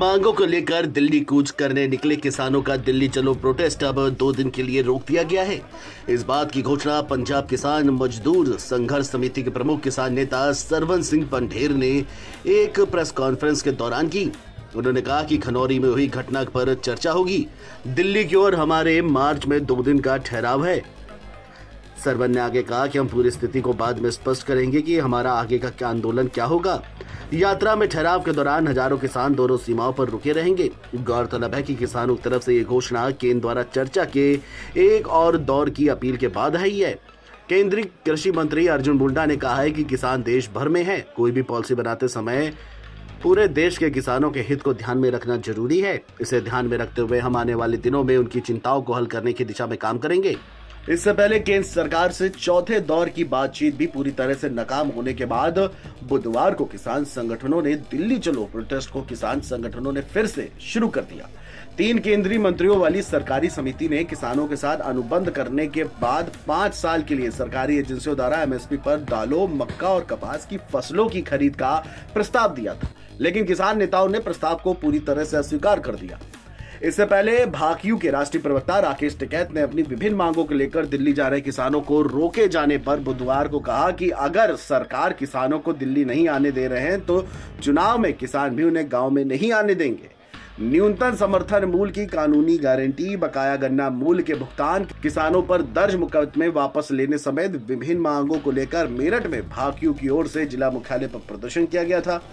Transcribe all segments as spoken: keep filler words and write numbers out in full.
मांगों को लेकर दिल्ली कूच करने निकले किसानों का दिल्ली चलो प्रोटेस्ट अब दो दिन के लिए रोक दिया गया है। इस बात की घोषणा पंजाब किसान मजदूर संघर्ष समिति के प्रमुख किसान नेता सरवन सिंह पंढेर ने एक प्रेस कॉन्फ्रेंस के दौरान की। उन्होंने कहा कि खनौरी में हुई घटना पर चर्चा होगी। दिल्ली की ओर हमारे मार्च में दो दिन का ठहराव है। सरवन ने आगे कहा कि हम पूरी स्थिति को बाद में स्पष्ट करेंगे कि हमारा आगे का क्या आंदोलन क्या होगा। यात्रा में ठहराव के दौरान हजारों किसान दोनों सीमाओं पर रुके रहेंगे। गौरतलब है कि किसानों की तरफ से ये घोषणा केंद्र द्वारा चर्चा के एक और दौर की अपील के बाद आई है। केंद्रीय कृषि मंत्री अर्जुन मुंडा ने कहा है कि किसान देश भर में है। कोई भी पॉलिसी बनाते समय पूरे देश के किसानों के हित को ध्यान में रखना जरूरी है। इसे ध्यान में रखते हुए हम आने वाले दिनों में उनकी चिंताओं को हल करने की दिशा में काम करेंगे। इससे पहले केंद्र सरकार से चौथे दौर की बातचीत भी पूरी तरह से नाकाम होने के बाद बुधवार को किसान संगठनों ने दिल्ली चलो प्रोटेस्ट को किसान संगठनों ने फिर से शुरू कर दिया। तीन केंद्रीय मंत्रियों वाली सरकारी समिति ने किसानों के साथ अनुबंध करने के बाद पांच साल के लिए सरकारी एजेंसियों द्वारा एमएसपी पर दालों, मक्का और कपास की फसलों की खरीद का प्रस्ताव दिया था, लेकिन किसान नेताओं ने प्रस्ताव को पूरी तरह से अस्वीकार कर दिया। इससे पहले भाकियू के राष्ट्रीय प्रवक्ता राकेश टिकैत ने अपनी विभिन्न मांगों को लेकर दिल्ली जा रहे किसानों को रोके जाने पर बुधवार को कहा कि अगर सरकार किसानों को दिल्ली नहीं आने दे रहे हैं तो चुनाव में किसान भी उन्हें गांव में नहीं आने देंगे। न्यूनतम समर्थन मूल्य की कानूनी गारंटी, बकाया गन्ना मूल्य के भुगतान, किसानों पर दर्ज मुकदमे वापस लेने समेत विभिन्न मांगों को लेकर मेरठ में भाकियू की ओर से जिला मुख्यालय पर प्रदर्शन किया गया था।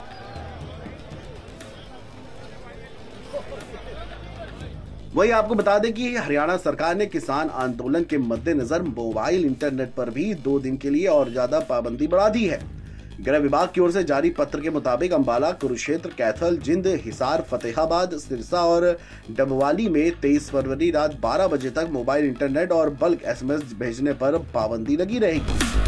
वही आपको बता दें कि हरियाणा सरकार ने किसान आंदोलन के मद्देनजर मोबाइल इंटरनेट पर भी दो दिन के लिए और ज्यादा पाबंदी बढ़ा दी है। गृह विभाग की ओर से जारी पत्र के मुताबिक अंबाला, कुरुक्षेत्र, कैथल, जिंद, हिसार, फतेहाबाद, सिरसा और डबवाली में तेईस फरवरी रात बारह बजे तक मोबाइल इंटरनेट और बल्क एसएमएस भेजने पर पाबंदी लगी रहेगी।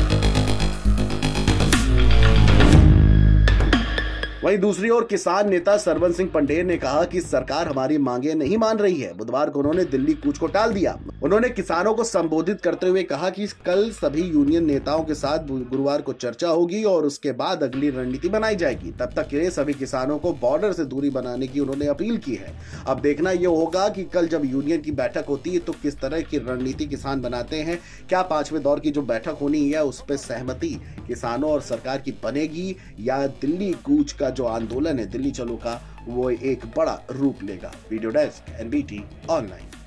वहीं दूसरी ओर किसान नेता सरवन सिंह पंढेर ने कहा कि सरकार हमारी मांगे नहीं मान रही है। बुधवार को उन्होंने दिल्ली कूच को टाल दिया। उन्होंने किसानों को संबोधित करते हुए कहा कि कल सभी यूनियन नेताओं के साथ गुरुवार को चर्चा होगी और उसके बाद अगली रणनीति बनाई जाएगी। तब तक के लिए सभी किसानों को बॉर्डर से दूरी बनाने की उन्होंने अपील की है। अब देखना यह होगा कि कल जब यूनियन की बैठक होती है तो किस तरह की रणनीति किसान बनाते हैं। क्या पांचवें दौर की जो बैठक होनी है उस पर सहमति किसानों और सरकार की बनेगी या दिल्ली कूच का जो आंदोलन है दिल्ली चलो का वो एक बड़ा रूप लेगा। Video desk NBT online.